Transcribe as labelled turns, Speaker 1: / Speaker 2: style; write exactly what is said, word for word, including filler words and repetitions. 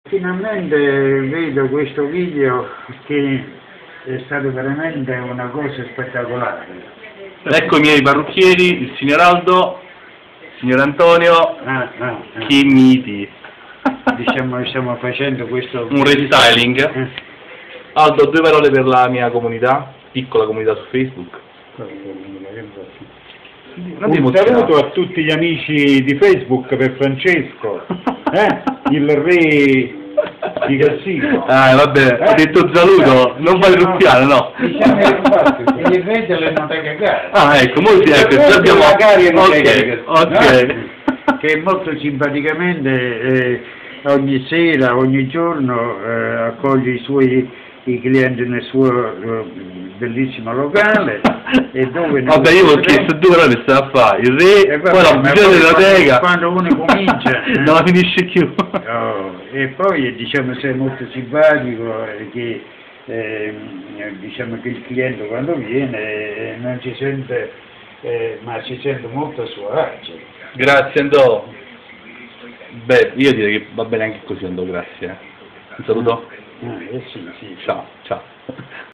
Speaker 1: Finalmente vedo questo video che è stato veramente una cosa spettacolare.
Speaker 2: Ecco i miei parrucchieri, il signor Aldo, il signor Antonio,
Speaker 1: Ah, ah, ah.
Speaker 2: Chimiti.
Speaker 1: Diciamo che stiamo facendo questo...
Speaker 2: Un restyling.
Speaker 1: Eh.
Speaker 2: Aldo, due parole per la mia comunità, piccola comunità su Facebook.
Speaker 1: Un saluto a tutti gli amici di Facebook per Francesco, eh? Il re di Cassino.
Speaker 2: Ah, vabbè,
Speaker 1: Eh?
Speaker 2: ho detto saluto, non fare ruffiano, no.
Speaker 1: Diciamo che infatti, il re dell'enoteca gara.
Speaker 2: Ah, ecco, molti, ecco, già abbiamo... Ok, ok.
Speaker 1: Che è molto simpaticamente eh, ogni sera, ogni giorno eh, accoglie i suoi i clienti nel suo eh, bellissimo locale e dove
Speaker 2: vabbè, io ho chiesto due ore per stare a fare il re,
Speaker 1: e vabbè,
Speaker 2: poi la visione della tega
Speaker 1: quando uno comincia
Speaker 2: non la finisce più.
Speaker 1: Oh, e poi diciamo sei molto simpatico eh, che eh, diciamo che il cliente quando viene eh, non ci sente eh, ma si sente molto a suo agio.
Speaker 2: Grazie Andò. Beh, io direi che va bene anche così Andò, grazie. Un saluto.
Speaker 1: Ah, eh sì, sì.
Speaker 2: Ciao, ciao.